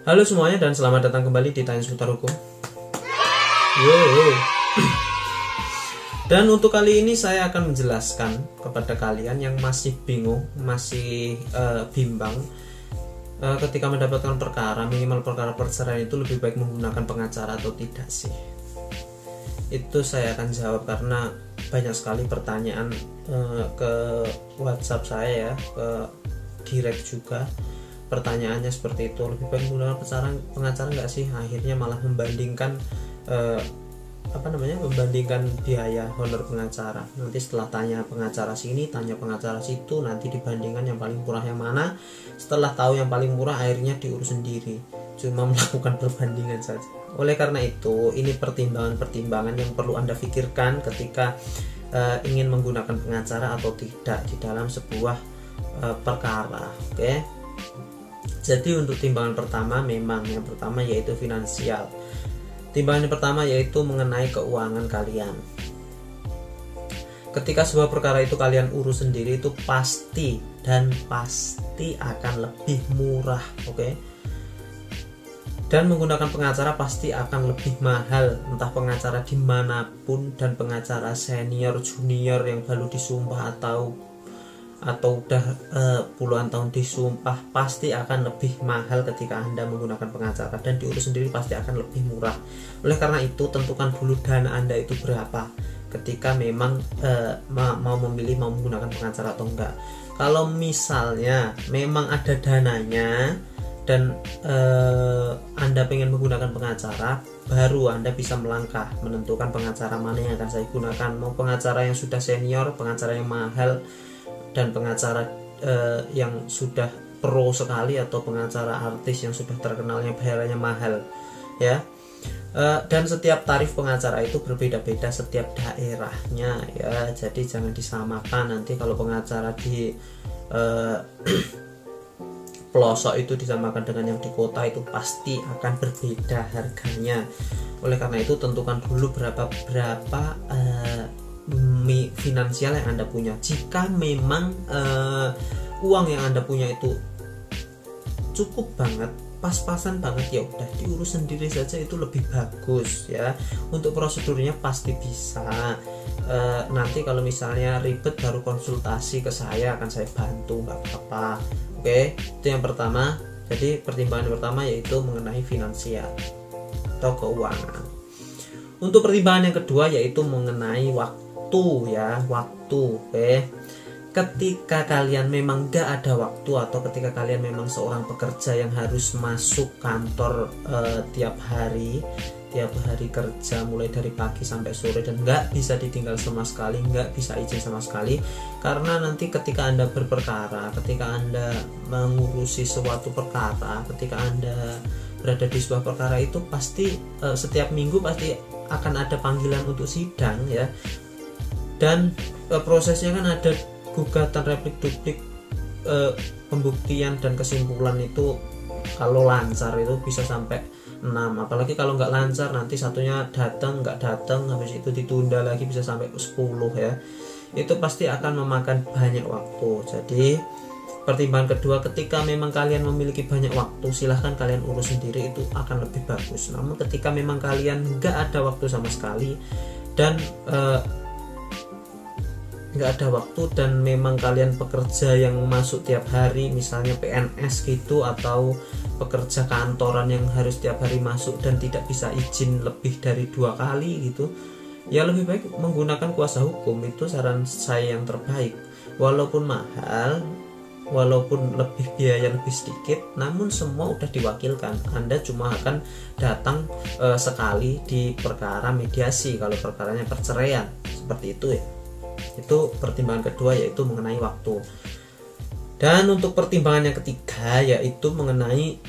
Halo semuanya dan selamat datang kembali di Tanya Seputar Hukum. Yo. Dan untuk kali ini saya akan menjelaskan kepada kalian yang masih bingung, masih bimbang ketika mendapatkan perkara, minimal perkara perceraian itu lebih baik menggunakan pengacara atau tidak sih. Itu saya akan jawab karena banyak sekali pertanyaan ke WhatsApp saya ya, ke direct juga. Pertanyaannya seperti itu, lebih baik menggunakan pengacara nggak sih? Akhirnya malah membandingkan membandingkan biaya honor pengacara. Nanti setelah tanya pengacara sini, tanya pengacara situ, nanti dibandingkan yang paling murah yang mana. Setelah tahu yang paling murah, akhirnya diurus sendiri, cuma melakukan perbandingan saja. Oleh karena itu, ini pertimbangan-pertimbangan yang perlu Anda pikirkan ketika ingin menggunakan pengacara atau tidak di dalam sebuah perkara. Oke. Jadi untuk timbangan pertama, memang yang pertama yaitu finansial. Timbangan yang pertama yaitu mengenai keuangan kalian. Ketika sebuah perkara itu kalian urus sendiri, itu pasti akan lebih murah, oke? Dan menggunakan pengacara pasti akan lebih mahal, entah pengacara dimanapun, dan pengacara senior, junior yang baru disumpah atau udah puluhan tahun disumpah, pasti akan lebih mahal ketika Anda menggunakan pengacara, dan diurus sendiri pasti akan lebih murah. Oleh karena itu, tentukan dulu dana Anda itu berapa ketika memang mau menggunakan pengacara atau enggak. Kalau misalnya memang ada dananya dan Anda pengen menggunakan pengacara, baru Anda bisa melangkah menentukan pengacara mana yang akan saya gunakan. Mau pengacara yang sudah senior, pengacara yang mahal, dan pengacara yang sudah pro sekali, atau pengacara artis yang sudah terkenal yang bayarannya mahal ya. Dan setiap tarif pengacara itu berbeda-beda setiap daerahnya ya, jadi jangan disamakan. Nanti kalau pengacara di pelosok itu disamakan dengan yang di kota, itu pasti akan berbeda harganya. Oleh karena itu, tentukan dulu berapa finansial yang Anda punya. Jika memang uang yang Anda punya itu cukup banget, pas-pasan banget, ya udah diurus sendiri saja, itu lebih bagus ya. Untuk prosedurnya pasti bisa. Nanti kalau misalnya ribet baru konsultasi ke saya, akan saya bantu, nggak apa-apa. Oke, itu yang pertama. Jadi pertimbangan pertama yaitu mengenai finansial atau keuangan. Untuk pertimbangan yang kedua yaitu mengenai waktu ya, oke. Ketika kalian memang gak ada waktu, atau ketika kalian memang seorang pekerja yang harus masuk kantor tiap hari kerja mulai dari pagi sampai sore, dan nggak bisa ditinggal sama sekali, nggak bisa izin sama sekali, karena nanti ketika Anda berperkara, ketika Anda mengurusi suatu perkara, ketika Anda berada di sebuah perkara, itu pasti setiap minggu pasti akan ada panggilan untuk sidang ya. Dan prosesnya kan ada gugatan, replik, duplik, pembuktian dan kesimpulan. Itu kalau lancar itu bisa sampai 6. Apalagi kalau nggak lancar, nanti satunya nggak datang, habis itu ditunda lagi bisa sampai 10 ya. Itu pasti akan memakan banyak waktu. Jadi pertimbangan kedua, ketika memang kalian memiliki banyak waktu, silahkan kalian urus sendiri, itu akan lebih bagus. Namun ketika memang kalian nggak ada waktu sama sekali, dan nggak ada waktu, dan memang kalian pekerja yang masuk tiap hari, misalnya PNS gitu, atau pekerja kantoran yang harus tiap hari masuk dan tidak bisa izin lebih dari 2 kali gitu, ya lebih baik menggunakan kuasa hukum. Itu saran saya yang terbaik. Walaupun mahal, walaupun biaya lebih sedikit, namun semua udah diwakilkan. Anda cuma akan datang sekali di perkara mediasi kalau perkaranya perceraian, seperti itu ya. Itu pertimbangan kedua, yaitu mengenai waktu. Dan untuk pertimbangan yang ketiga yaitu mengenai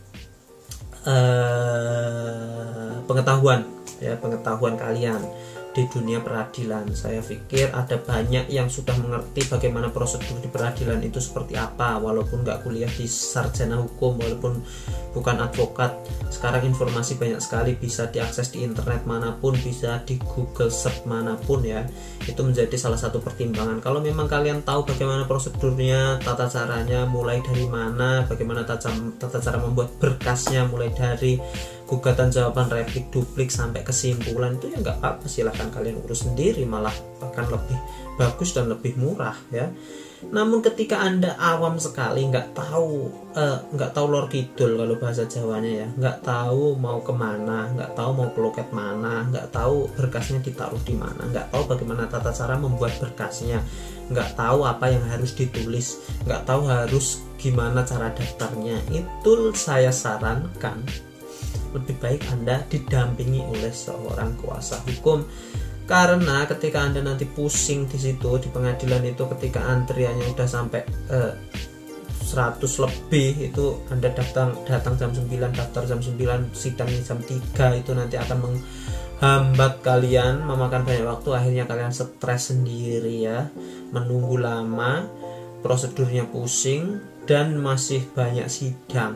pengetahuan ya, pengetahuan kalian. di dunia peradilan. Saya pikir ada banyak yang sudah mengerti bagaimana prosedur di peradilan itu seperti apa, walaupun nggak kuliah di sarjana hukum, walaupun bukan advokat. Sekarang informasi banyak sekali, bisa diakses di internet manapun, bisa di Google Search manapun ya. Itu menjadi salah satu pertimbangan. Kalau memang kalian tahu bagaimana prosedurnya, tata caranya, mulai dari mana, bagaimana tata cara membuat berkasnya, mulai dari gugatan, jawaban, replik, duplik sampai kesimpulan, itu ya nggak apa-apa, silahkan kalian urus sendiri, malah akan lebih bagus dan lebih murah ya. Namun ketika Anda awam sekali, nggak tahu lor kidul kalau bahasa Jawanya ya, nggak tahu mau kemana, nggak tahu mau ke loket mana, nggak tahu berkasnya ditaruh di mana, nggak tahu bagaimana tata cara membuat berkasnya, nggak tahu apa yang harus ditulis, nggak tahu harus gimana cara daftarnya, itu saya sarankan lebih baik Anda didampingi oleh seorang kuasa hukum. Karena ketika Anda nanti pusing di situ di pengadilan itu, ketika antriannya udah sampai 100 lebih, itu Anda datang jam 9, daftar jam 9, sidang jam 3, itu nanti akan menghambat kalian, memakan banyak waktu, akhirnya kalian stres sendiri ya, menunggu lama, prosedurnya pusing, dan masih banyak sidang.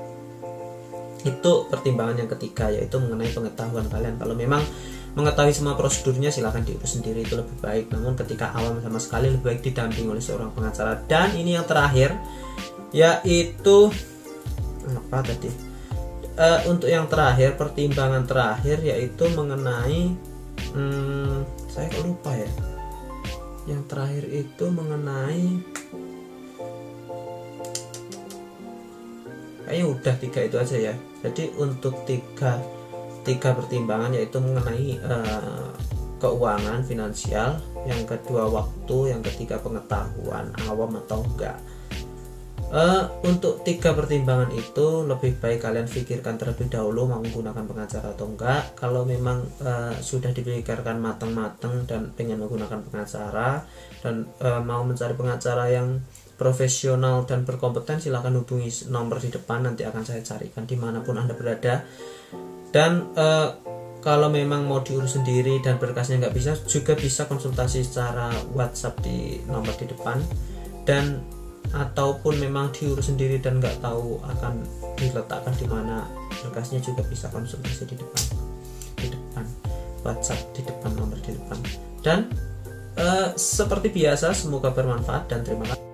Itu pertimbangan yang ketiga, yaitu mengenai pengetahuan kalian. Kalau memang mengetahui semua prosedurnya, silahkan diurus sendiri, itu lebih baik. Namun ketika awam sama sekali, lebih baik didampingi oleh seorang pengacara. Dan ini yang terakhir, yaitu apa tadi? Untuk yang terakhir, pertimbangan terakhir yaitu mengenai saya kok lupa ya. Yang terakhir itu mengenai, kayaknya udah 3 itu aja ya. Jadi untuk tiga pertimbangan, yaitu mengenai keuangan finansial, yang kedua waktu, yang ketiga pengetahuan, awam atau enggak. Untuk 3 pertimbangan itu lebih baik kalian pikirkan terlebih dahulu mau menggunakan pengacara atau enggak. Kalau memang sudah dipikirkan matang-matang dan pengen menggunakan pengacara dan mau mencari pengacara yang profesional dan berkompeten, silahkan hubungi nomor di depan, nanti akan saya carikan dimanapun Anda berada. Dan kalau memang mau diurus sendiri dan berkasnya nggak bisa, juga bisa konsultasi secara WhatsApp di nomor di depan. Dan ataupun memang diurus sendiri dan nggak tahu akan diletakkan di mana berkasnya, juga bisa konsultasi di depan WhatsApp, di depan nomor di depan. Dan seperti biasa, semoga bermanfaat dan terima kasih.